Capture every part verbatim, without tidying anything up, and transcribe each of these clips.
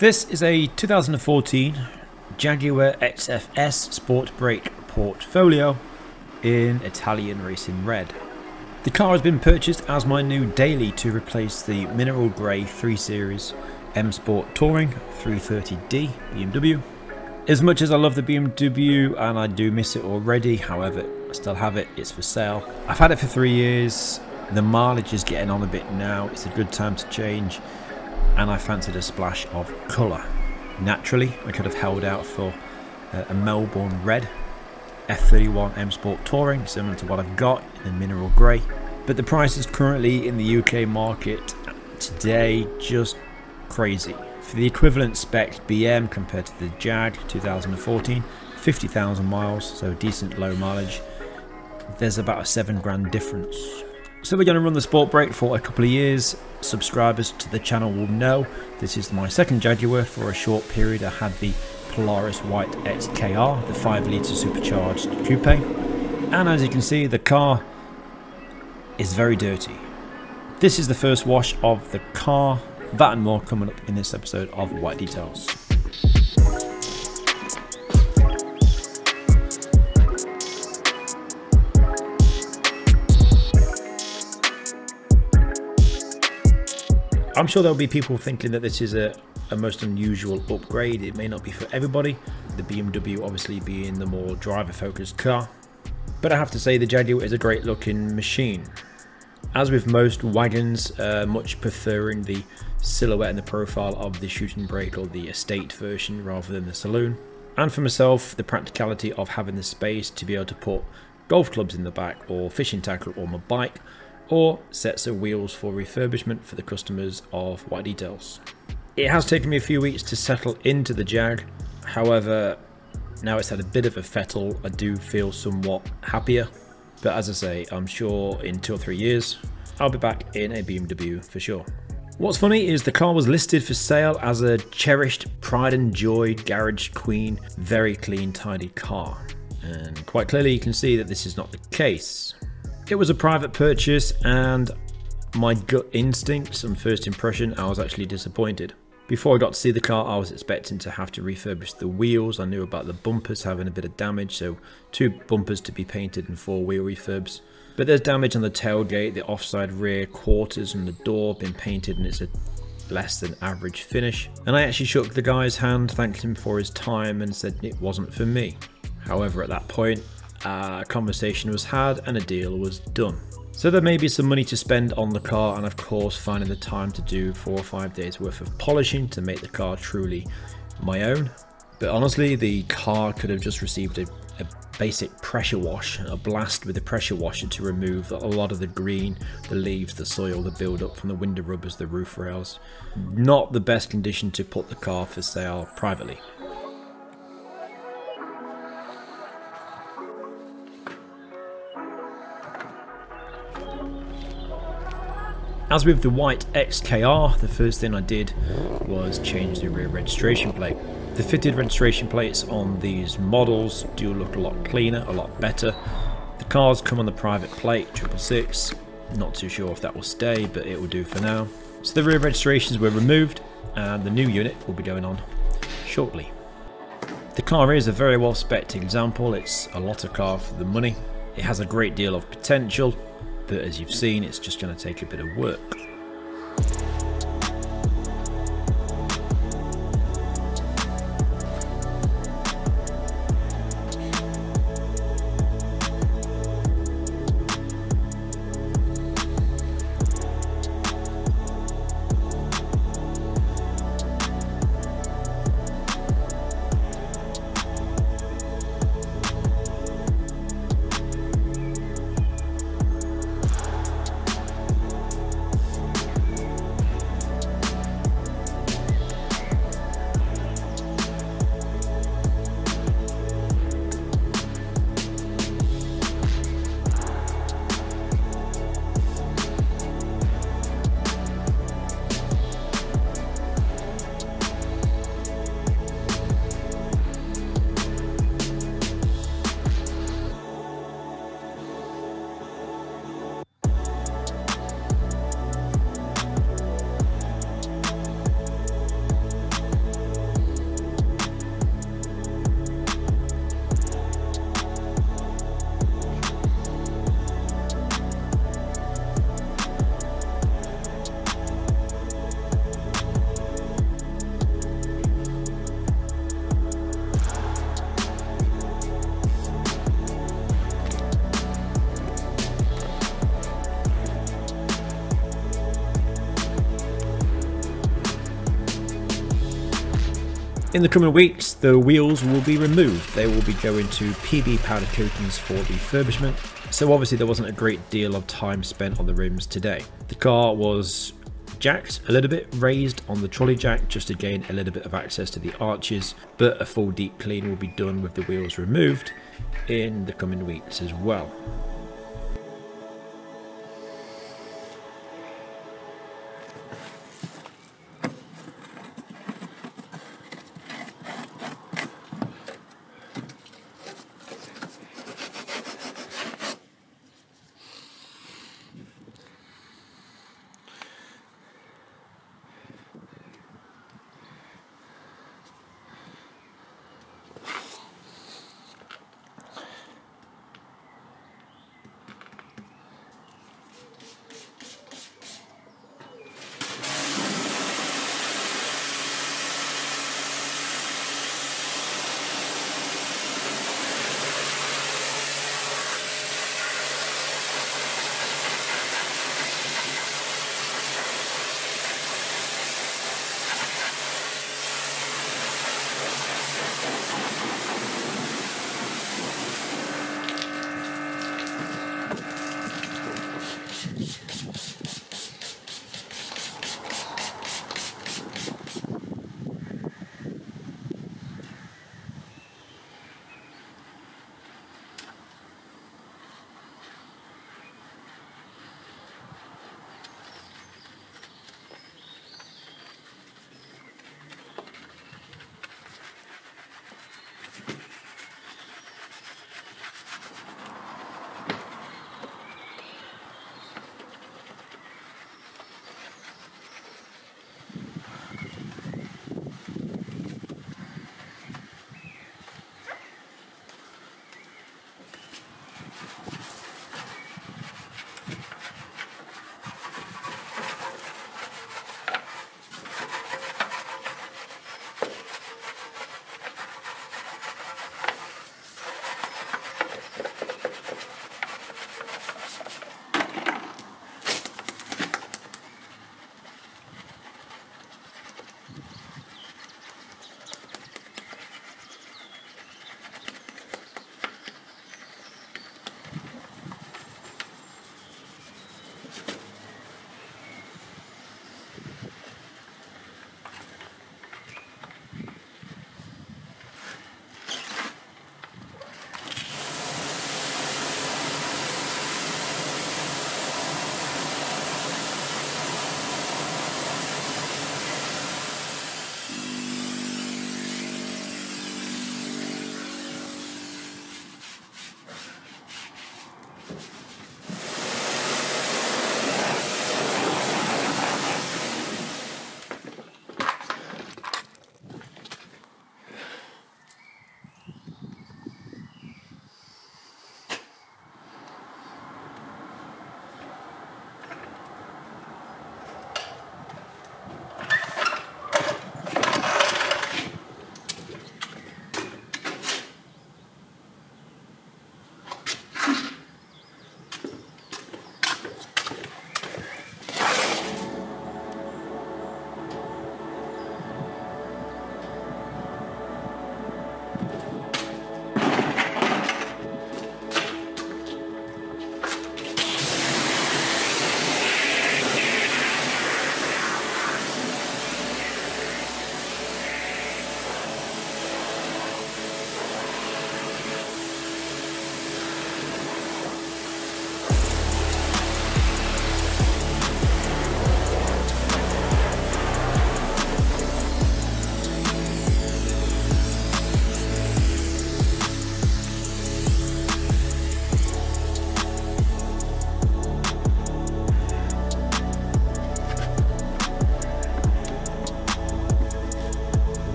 This is a two thousand fourteen Jaguar X F S Sport Brake Portfolio in Italian Racing Red. The car has been purchased as my new daily to replace the mineral grey three series M Sport Touring three thirty D B M W. As much as I love the B M W and I do miss it already, however, I still have it, it's for sale. I've had it for three years, the mileage is getting on a bit now, it's a good time to change, and I fancied a splash of colour. Naturally, I could have held out for uh, a Melbourne Red F thirty-one M Sport Touring, similar to what I've got in mineral grey, but the price is currently in the U K market today just crazy. For the equivalent spec B M compared to the Jag two thousand fourteen, fifty thousand miles, so decent low mileage, there's about a seven grand difference. So we're going to run the Sport Brake for a couple of years. Subscribers to the channel will know this is my second Jaguar. For a short period I had the Polaris White X K R, the five litre supercharged coupe, and as you can see the car is very dirty. This is the first wash of the car. That and more coming up in this episode of White Details. I'm sure there'll be people thinking that this is a, a most unusual upgrade. It may not be for everybody, the B M W obviously being the more driver focused car, but I have to say the Jaguar is a great looking machine. As with most wagons, uh, much preferring the silhouette and the profile of the shooting brake or the estate version rather than the saloon. And for myself, the practicality of having the space to be able to put golf clubs in the back, or fishing tackle, or my bike, or sets of wheels for refurbishment for the customers of White Details. It has taken me a few weeks to settle into the Jag, however now it's had a bit of a fettle, I do feel somewhat happier. But as I say, I'm sure in two or three years, I'll be back in a B M W for sure. What's funny is the car was listed for sale as a cherished pride and joy garage queen, very clean, tidy car. And quite clearly you can see that this is not the case. It was a private purchase and my gut instincts and first impression, I was actually disappointed. Before I got to see the car, I was expecting to have to refurbish the wheels. I knew about the bumpers having a bit of damage, so two bumpers to be painted and four wheel refurbs. But there's damage on the tailgate, the offside rear quarters and the door been painted, and it's a less than average finish. And I actually shook the guy's hand, thanked him for his time and said it wasn't for me. However, at that point, uh, a conversation was had and a deal was done. So there may be some money to spend on the car, and of course finding the time to do four or five days worth of polishing to make the car truly my own. But honestly, the car could have just received a, a basic pressure wash, a blast with the pressure washer to remove a lot of the green, the leaves, the soil, the build up from the window rubbers, the roof rails. Not the best condition to put the car for sale privately. As with the White X K R, the first thing I did was change the rear registration plate. The fitted registration plates on these models do look a lot cleaner, a lot better. The cars come on the private plate, triple six. Not too sure if that will stay, but it will do for now. So the rear registrations were removed and the new unit will be going on shortly. The car is a very well spec'd example. It's a lot of car for the money. It has a great deal of potential, but as you've seen, it's just going to take a bit of work. In the coming weeks, the wheels will be removed. They will be going to P B powder coatings for refurbishment. So obviously there wasn't a great deal of time spent on the rims today. The car was jacked a little bit, raised on the trolley jack just to gain a little bit of access to the arches, but a full deep clean will be done with the wheels removed in the coming weeks as well.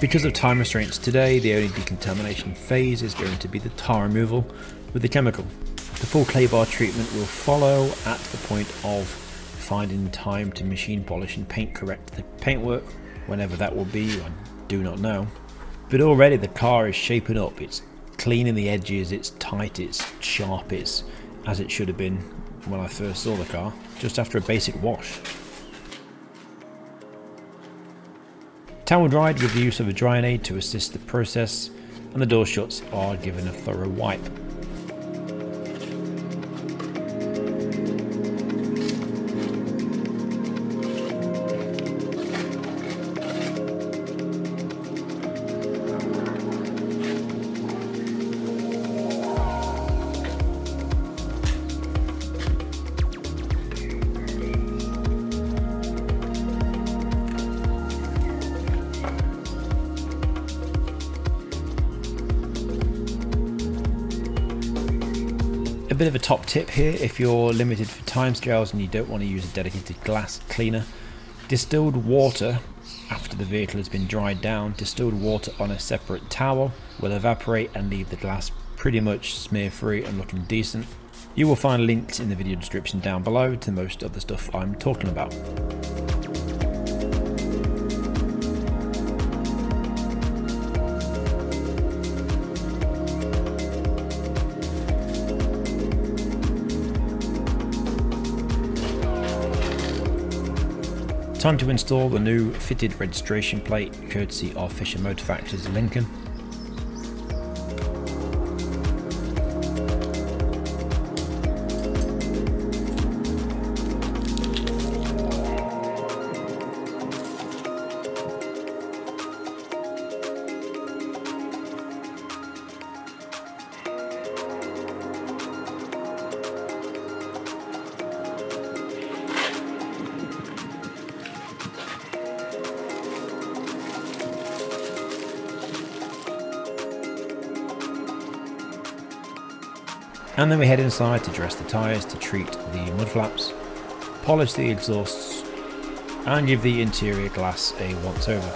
Because of time restraints today, the only decontamination phase is going to be the tar removal with the chemical. The full clay bar treatment will follow at the point of finding time to machine polish and paint correct the paintwork, whenever that will be, I do not know. But already the car is shaping up, it's clean in the edges, it's tight, it's sharp, it's as it should have been when I first saw the car, just after a basic wash. Towel dried with the use of a drying aid to assist the process, and the door shuts are given a thorough wipe. A bit of a top tip here, if you're limited for timescales and you don't want to use a dedicated glass cleaner, distilled water after the vehicle has been dried down, distilled water on a separate towel will evaporate and leave the glass pretty much smear free and looking decent. You will find links in the video description down below to most of the stuff I'm talking about. Time to install the new fitted registration plate courtesy of Fisher Motor Factory's Lincoln. And then we head inside to dress the tyres, to treat the mud flaps, polish the exhausts and give the interior glass a once over.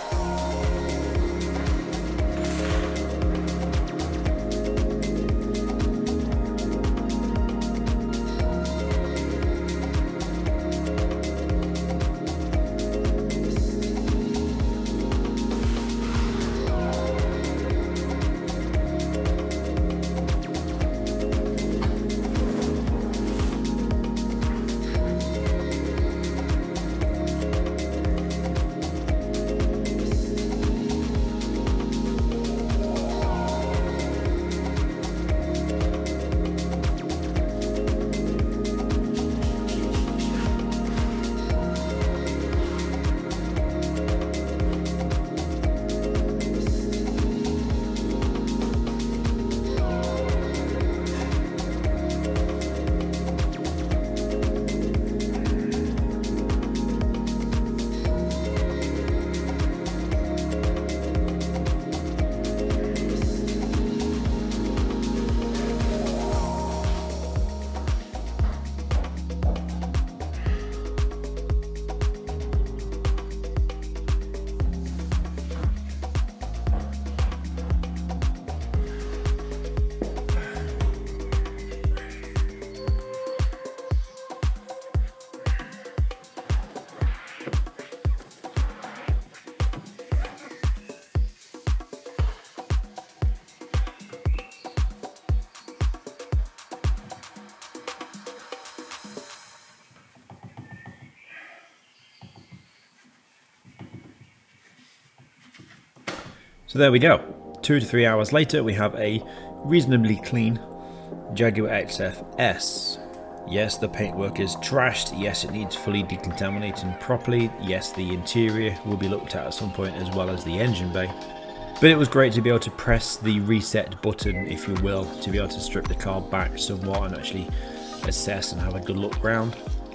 So there we go. Two to three hours later, we have a reasonably clean Jaguar X F S. Yes, the paintwork is trashed. Yes, it needs fully decontaminating properly. Yes, the interior will be looked at at some point, as well as the engine bay. But it was great to be able to press the reset button, if you will, to be able to strip the car back somewhat and actually assess and have a good look round.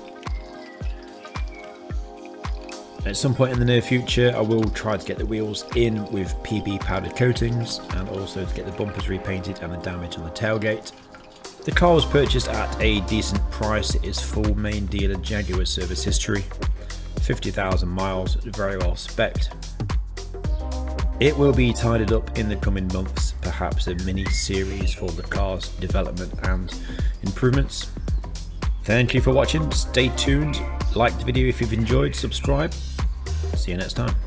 At some point in the near future, I will try to get the wheels in with P B powdered coatings, and also to get the bumpers repainted and the damage on the tailgate. The car was purchased at a decent price. It is full main dealer Jaguar service history, fifty thousand miles, very well spec'd. It will be tidied up in the coming months, perhaps a mini series for the car's development and improvements. Thank you for watching, stay tuned, like the video if you've enjoyed, subscribe. See you next time.